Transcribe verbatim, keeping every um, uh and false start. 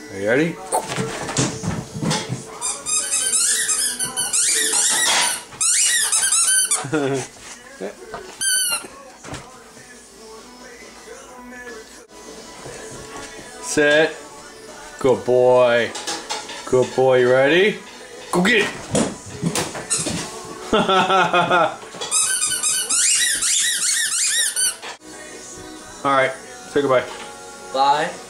Are you ready? Sit. Good boy. Good boy. You ready? Go get it. All right. Say goodbye. Bye.